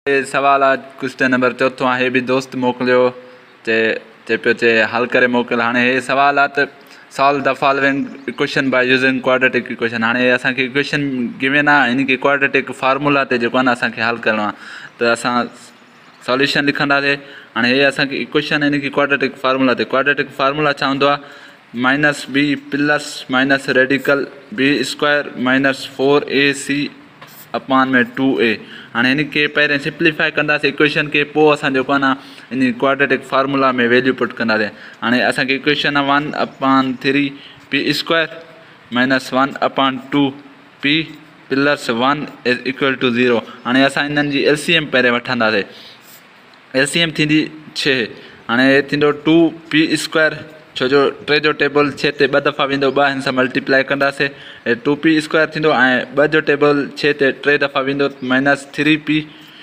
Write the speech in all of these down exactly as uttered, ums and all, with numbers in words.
सवाल आज question number चौथों है भी दोस्त मोकलियो चे चे पियो चे हल करे मोकल हाँ हे सवालात solve the following equation by using quadratic equation हाँ असा इक्वेशन गिवन आ इनके क्वाड्रेटिक फार्मूला ते जो असा हल करना तो असा सॉल्यूशन लिखंदासीं हाँ ये असा इक्वेशन इनके क्वाड्रेटिक फार्मूला ते क्वाड्रेटिक फार्मूला छा होंदो minus B plus minus radical B square minus four A C अपान में टू ए हाँ इनके पैरें सिंप्लीफाई कंदासीं इक्वेशन के पोइ असां जेको आहे न इन क्वाड्रेटिक फार्मूला में वैल्यू पुट कंदासीं हाँ असांखे इक्वेशन वन अपान three P square minus one अपान two P plus one is equal to zero हाँ असां इन्हनि जी एल सी एम पहिरें वठंदासीं एल सी एम थींदी छह हाँ थींदो टू पी स्क्वायर छो जो टे जो टेबल छह ते ॿ दफ़ा वेंदो ॿ हिन सां मल्टीप्लाई कंदासीं टू पी स्क्वायर थींदो ऐं ॿ जो टेबल छह ते टे दफ़ा वेंदो माइनस थ्री पी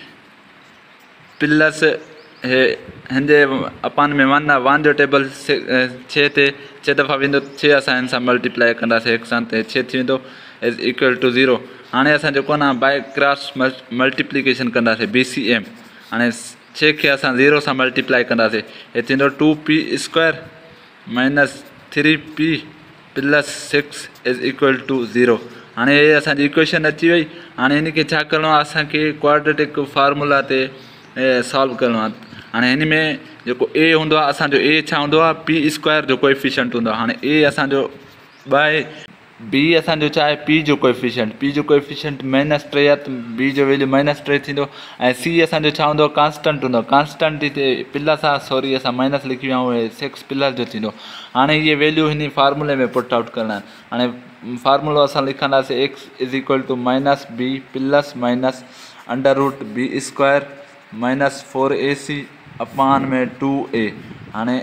प्लस हे हिनजे अपान में वन आहे वन जो टेबल छह ते छह दफ़ा वेंदो छह असां हिन सां मल्टीप्लाई कंदासीं हिकु सां ते छह थी वेंदो इज़ इक्वल टू ज़ीरो हाणे असां जेको आहे न बाय क्रॉस मल्टीप्लिकेशन कंदासीं बी सी एम हाणे छह खे असां ज़ीरो सां मल्टीप्लाई कंदासीं हे थींदो two P square minus three P plus six is equal to zero हाँ ये असांजी इक्वेशन अची वई हाँ इनके छा करिणो आहे असांखे क्वाड्रेटिक फार्मूला ते सॉल्व करिणो आहे हाँ हिन में जेको ए हूंदो आहे असांजो ए छा हूंदो आहे पी स्क्वायर जो कोएफिशिएंट हूंदो आहे हाणे ए असांजो ॿ आहे बी असांजो छा आहे पी जो कोएफिशिएंट पी जो कोएफिशिएंट माइनस टे आहे त बी जो वैल्यू माइनस टे थींदो ऐं सी असांजो छा हूंदो कांस्टेंट हूंदो कांस्टेंट हिते प्लस आहे सॉरी असां माइनस लिखी विया आहियूं सिक्स प्लस जो थींदो हाणे इहे वैल्यू हिन फार्मूले में पुट आउट करणा आहिनि हाणे फार्मूलो असां लिखंदासीं X is equal to minus B plus minus under root B square minus four A C अपान में टू ए हाणे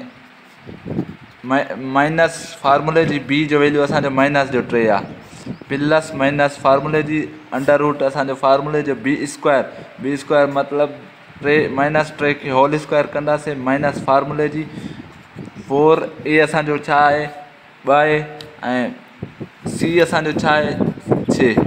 माइनस फार्मूले जी बी जो वैल्यू असांजो माइनस जो टे आहे प्लस माइनस फार्मूले जी अंडर रूट असांजो फार्मूले जो बी स्क्वायर बी स्क्वायर मतिलबु टे माइनस टे खे होल स्क्वायर कंदासीं माइनस फार्मूले जी फोर ए असांजो छा आहे ॿ आहे ऐं सी असांजो छा आहे छह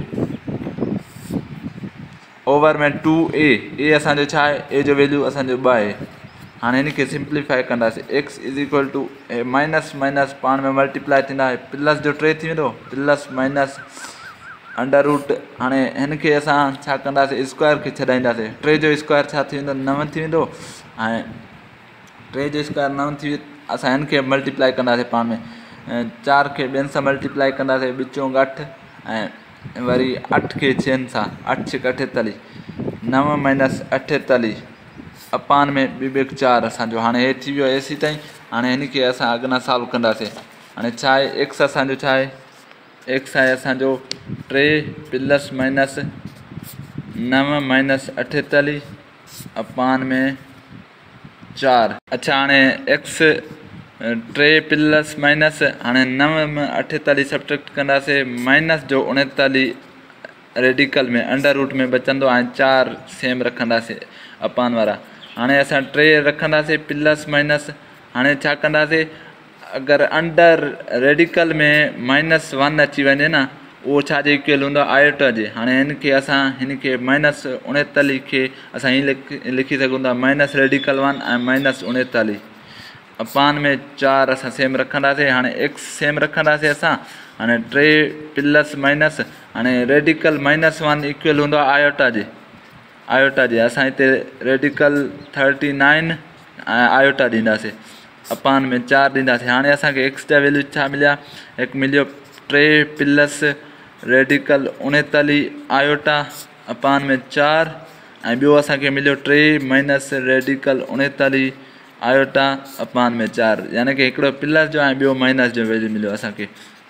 ओवर में टू ए ए असांजो छा आहे ए जो वैल्यू असांजो ॿ आहे हाँ इनके सिंप्लीफाई कंदासीं X is equal to minus minus पाण में मल्टीप्लाई थींदा प्लस जो टे थी वेंदो प्लस माइनस अंडर रूट हाणे हिनखे असां छा कंदासीं स्क्वायर खे छॾाईंदासीं टे जो स्क्वायर छा थी वेंदो नव थी वेंदो ऐं टे जो स्क्वायर नव थी असां हिनखे मल्टीप्लाई कंदासीं पाण में चारि खे ॿियनि सां मल्टीप्लाई कंदासीं ॿिचों अठ ऐं वरी अठ खे छहनि सां अठ छिक अठेतालीह नव माइनस अठेतालीह अपान में ॿी ॿ चारि असांजो हाणे हे थी वियो एसी ताईं हाणे हिनखे असां अॻियां सॉल्व कंदासीं हाणे छा आहे एक्स असांजो छा आहे एक्स आहे असांजो टे प्लस माइनस नव माइनस अठेतालीह अपान में चारि अच्छा हाणे एक्स टे प्लस माइनस हाणे नव में अठेतालीह सब्ट्रैक्ट कंदासीं माइनस जो उणेतालीह रेडिकल में अंडर रूट में बचंदो ऐं चारि सेम रखंदासीं अपान वारा हाणे असां टे रखंदासीं प्लस माइनस हाणे छा कंदासीं अगरि अंडर रेडिकल में माइनस वन अची वञे न उहो छाजे इक्वल हूंदो आयोटा जे हाणे हिनखे असां हिनखे माइनस उणेतालीह खे असां हीअं लिखी लिखी सघूं था माइनस रेडिकल वन ऐं माइनस उणेतालीह अपान में चारि असां सेम रखंदासीं हाणे एक्स सेम रखंदासीं असां हाणे टे प्लस माइनस हाणे रेडिकल माइनस वन इक्वल हूंदो आहे आयोटा जे आयोटा जे असां हिते रेडिकल थर्टी नाइन ऐं आयोटा ॾींदासीं अपान में चारि ॾींदासीं हाणे असांखे एक्स जा वैल्यू छा मिलिया हिकु मिलियो टे प्लस रेडिकल उणेतालीह आयोटा अपान में चारि ऐं ॿियो असांखे मिलियो टे माइनस रेडिकल उणेतालीह आयोटा अपान में चारि यानी कि हिकिड़ो प्लस जो ऐं ॿियो माइनस जो वैल्यू मिलियो असांखे